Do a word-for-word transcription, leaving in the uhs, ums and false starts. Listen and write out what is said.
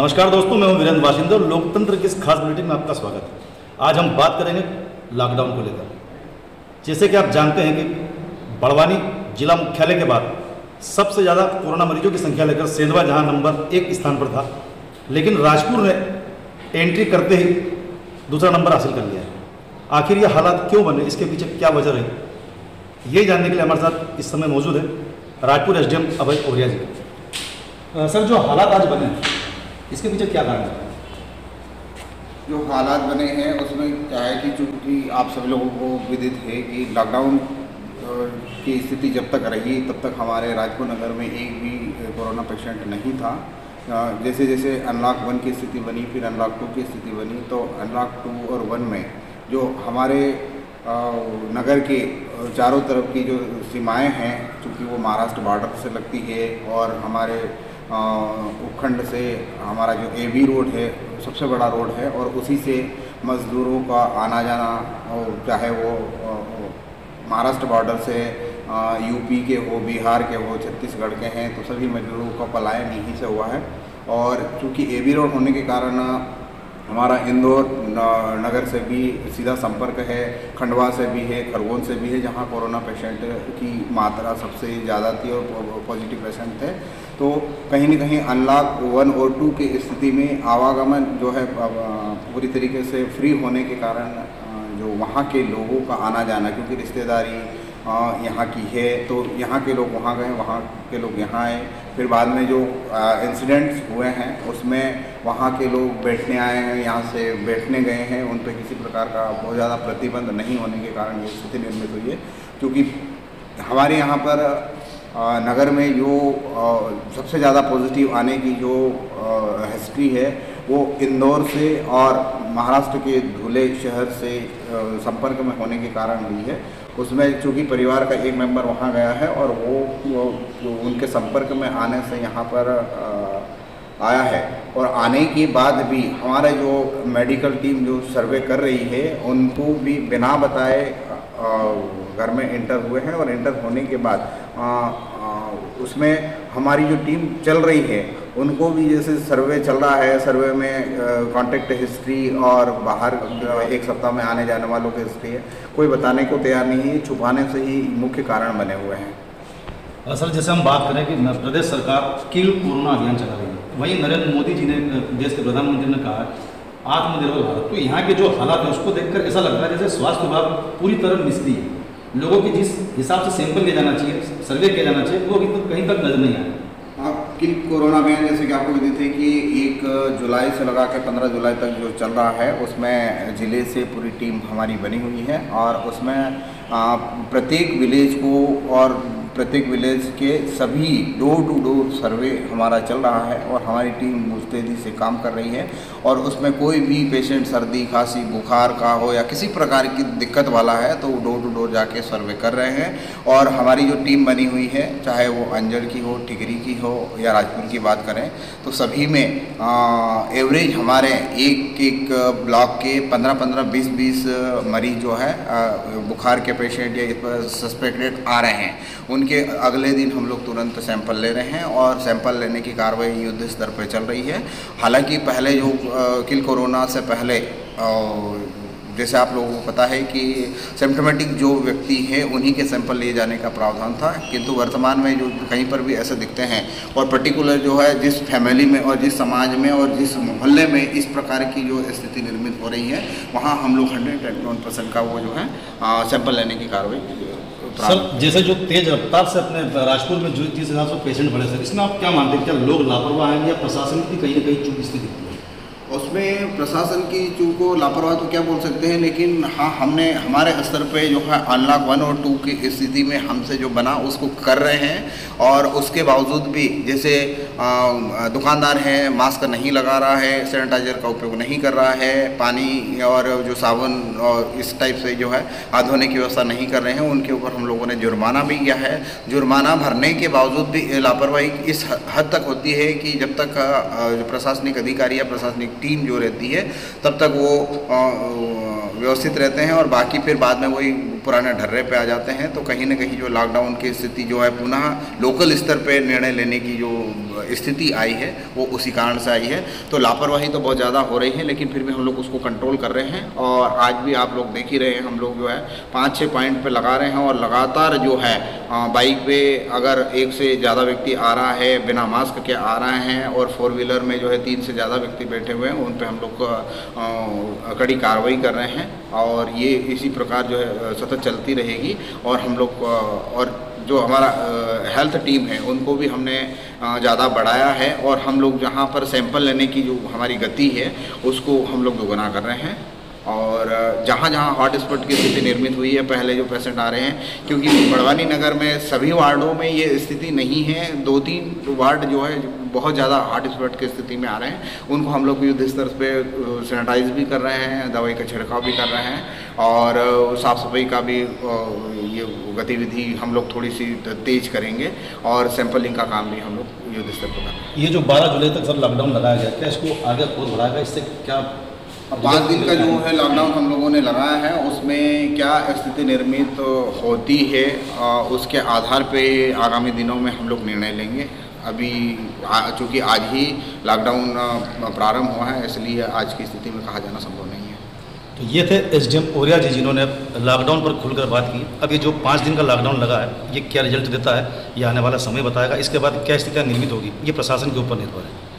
नमस्कार दोस्तों, मैं हूं वीरेंद्र वाशिंदर। लोकतंत्र की इस खास बुलेटिन में आपका स्वागत है। आज हम बात करेंगे लॉकडाउन को लेकर। जैसे कि आप जानते हैं कि बड़वानी जिला मुख्यालय के बाद सबसे ज़्यादा कोरोना मरीजों की संख्या लेकर सेंधवा जहां नंबर एक स्थान पर था, लेकिन राजपुर ने एंट्री करते ही दूसरा नंबर हासिल कर लिया है। आखिर ये हालात क्यों बने, इसके पीछे क्या वजह रही, ये जानने के लिए हमारे साथ इस समय मौजूद है Rajpur S D M Abhay Oriya ji. Sir, जो हालात आज बने इसके पीछे क्या कारण है? जो हालात बने हैं उसमें क्या है कि चूँकि आप सभी लोगों को विदित है कि लॉकडाउन की स्थिति जब तक रही तब तक हमारे राजपुर नगर में एक भी कोरोना पेशेंट नहीं था। जैसे जैसे अनलॉक वन की स्थिति बनी, फिर अनलॉक टू की स्थिति बनी, तो अनलॉक टू और वन में जो हमारे नगर के चारों तरफ की जो सीमाएं हैं, चूँकि वो महाराष्ट्र बॉर्डर से लगती है और हमारे उपखंड से हमारा जो ए बी रोड है सबसे बड़ा रोड है, और उसी से मज़दूरों का आना जाना, और चाहे वो महाराष्ट्र बॉर्डर से यूपी के हो, बिहार के हो, छत्तीसगढ़ के हैं, तो सभी मज़दूरों का पलायन यहीं से हुआ है। और चूँकि ए बी रोड होने के कारण हमारा इंदौर नगर से भी सीधा संपर्क है, खंडवा से भी है, खरगोन से भी है, जहां कोरोना पेशेंट की मात्रा सबसे ज़्यादा थी और पॉजिटिव पेशेंट थे। तो कहीं न कहीं अनलॉक वन और टू की स्थिति में आवागमन जो है पूरी तरीके से फ्री होने के कारण जो वहाँ के लोगों का आना जाना, क्योंकि रिश्तेदारी यहाँ की है, तो यहाँ के लोग वहाँ गए, वहाँ के लोग यहाँ आए। फिर बाद में जो इंसिडेंट्स हुए हैं उसमें वहाँ के लोग बैठने आए हैं, यहाँ से बैठने गए हैं, उन पर किसी प्रकार का बहुत ज़्यादा प्रतिबंध नहीं होने के कारण ये स्थिति निर्मित हुई है। क्योंकि हमारे यहाँ पर नगर में जो सबसे ज़्यादा पॉजिटिव आने की जो हिस्ट्री है वो इंदौर से और महाराष्ट्र के धुले शहर से संपर्क में होने के कारण हुई है। उसमें चूँकि परिवार का एक मेंबर वहाँ गया है और वो, वो, वो उनके संपर्क में आने से यहाँ पर आ, आया है, और आने के बाद भी हमारे जो मेडिकल टीम जो सर्वे कर रही है उनको भी बिना बताए घर में एंटर हुए हैं, और एंटर होने के बाद आ, आ, उसमें हमारी जो टीम चल रही है उनको भी जैसे सर्वे चल रहा है, सर्वे में कांटेक्ट हिस्ट्री और बाहर एक सप्ताह में आने जाने वालों की हिस्ट्री है, कोई बताने को तैयार नहीं है, छुपाने से ही मुख्य कारण बने हुए हैं। सर, जैसे हम बात करें कि प्रदेश सरकार किल कोरोना अभियान चला रही है, वहीं नरेंद्र मोदी जी ने, देश के प्रधानमंत्री ने कहा आत्मनिर्भर भारत, तो यहाँ के जो हालात हैं उसको देखकर ऐसा लग रहा है जैसे स्वास्थ्य विभाग पूरी तरह निष्क्रिय है। लोगों की जिस हिसाब से सैंपल लिया जाना चाहिए, सर्वे किया जाना चाहिए, वो अभी तक कहीं तक नजर नहीं आया। आप किल कोरोना अभियान जैसे कि आपको विदित है कि एक जुलाई से लगा के पंद्रह जुलाई तक जो चल रहा है उसमें ज़िले से पूरी टीम हमारी बनी हुई है, और उसमें प्रत्येक विलेज को और प्रत्येक विलेज के सभी डोर टू डोर सर्वे हमारा चल रहा है, और हमारी टीम मुस्तैदी से काम कर रही है। और उसमें कोई भी पेशेंट सर्दी खांसी बुखार का हो या किसी प्रकार की दिक्कत वाला है तो वो डोर टू डोर जाके सर्वे कर रहे हैं। और हमारी जो टीम बनी हुई है, चाहे वो अंजड़ की हो, टिकरी की हो या राजपुर की बात करें, तो सभी में एवरेज हमारे एक एक ब्लॉक के पंद्रह पंद्रह बीस बीस मरीज जो है आ, बुखार के पेशेंट या सस्पेक्टेड आ रहे हैं, उनके अगले दिन हम लोग तुरंत सैंपल ले रहे हैं, और सैंपल लेने की कार्रवाई युद्ध स्तर पर चल रही है। हालांकि पहले जो किल कोरोना से पहले जैसे आप लोगों को पता है कि सिम्टोमेटिक जो व्यक्ति है उन्हीं के सैंपल लिए जाने का प्रावधान था, किंतु वर्तमान में जो कहीं पर भी ऐसे दिखते हैं, और पर्टिकुलर जो है जिस फैमिली में और जिस समाज में और जिस मोहल्ले में इस प्रकार की जो स्थिति निर्मित हो रही है, वहाँ हम लोग हंड्रेड एंड वन परसेंट का वो जो है सैंपल लेने की कार्रवाई। सर, जैसे जो तेज रफ्तार से अपने राजपुर में जो जिस हिसाब से पेशेंट बढ़े, सर इसमें आप क्या मानते हैं, क्या लोग लापरवाह हैं या प्रशासन की कहीं ना कहीं चूक इसकी दिखती है? उसमें प्रशासन की चूक को लापरवाह तो क्या बोल सकते हैं, लेकिन हाँ हमने हमारे स्तर पे जो है अनलॉक वन और टू की स्थिति में हमसे जो बना उसको कर रहे हैं, और उसके बावजूद भी जैसे आ, दुकानदार है मास्क नहीं लगा रहा है, सैनिटाइजर का उपयोग नहीं कर रहा है, पानी और जो साबुन और इस टाइप से जो है हाथ धोने की व्यवस्था नहीं कर रहे हैं, उनके ऊपर हम लोगों ने जुर्माना भी किया है। जुर्माना भरने के बावजूद भी लापरवाही इस हद तक होती है कि जब तक जो प्रशासनिक अधिकारी या प्रशासनिक टीम जो रहती है तब तक वो व्यवस्थित रहते हैं, और बाकी फिर बाद में वही पुराने ढर्रे पे आ जाते हैं। तो कहीं ना कहीं जो लॉकडाउन की स्थिति जो है पुनः लोकल स्तर पे निर्णय लेने की जो स्थिति आई है वो उसी कारण से आई है। तो लापरवाही तो बहुत ज़्यादा हो रही है, लेकिन फिर भी हम लोग उसको कंट्रोल कर रहे हैं। और आज भी आप लोग देख ही रहे हैं, हम लोग जो है पाँच छः पॉइंट पे लगा रहे हैं और लगातार जो है बाइक पे अगर एक से ज़्यादा व्यक्ति आ रहा है बिना मास्क के आ रहे हैं और फोर व्हीलर में जो है तीन से ज़्यादा व्यक्ति बैठे हुए हैं, उन पे हम लोग कड़ी कार्रवाई कर रहे हैं। और ये इसी प्रकार जो है सतत चलती रहेगी। और हम लोग और जो हमारा हेल्थ टीम है उनको भी हमने ज़्यादा बढ़ाया है और हम लोग जहाँ पर सैंपल लेने की जो हमारी गति है उसको हम लोग दोगुना कर रहे हैं। और जहाँ जहाँ हॉट स्पॉट की स्थिति निर्मित हुई है, पहले जो पेशेंट आ रहे हैं, क्योंकि बड़वानी नगर में सभी वार्डों में ये स्थिति नहीं है, दो तीन वार्ड जो है बहुत ज़्यादा हॉट स्पॉट की स्थिति में आ रहे हैं, उनको हम लोग युद्ध स्तर पे सैनिटाइज भी कर रहे हैं, दवाई का छिड़काव भी कर रहे हैं और साफ़ सफाई का भी ये गतिविधि हम लोग थोड़ी सी तेज करेंगे और सैंपलिंग का काम भी हम लोग युद्ध स्तर पर कर रहे हैं। ये जो बारह जुलाई तक सर लॉकडाउन लगाया गया, क्या इसको आगे और बढ़ाएगा? इससे क्या पाँच दिन का जो है लॉकडाउन हम लोगों ने लगाया है, उसमें क्या स्थिति निर्मित होती है उसके आधार पे आगामी दिनों में हम लोग निर्णय लेंगे। अभी चूँकि आज ही लॉकडाउन प्रारंभ हुआ है, इसलिए आज की स्थिति में कहा जाना संभव नहीं है। तो ये थे एसडीएम ओरिया जी जिन्होंने लॉकडाउन पर खुलकर बात की। अब ये जो पाँच दिन का लॉकडाउन लगा है, ये क्या रिजल्ट देता है, ये आने वाला समय बताएगा। इसके बाद क्या स्थितियाँ निर्मित होगी, ये प्रशासन के ऊपर निर्भर है।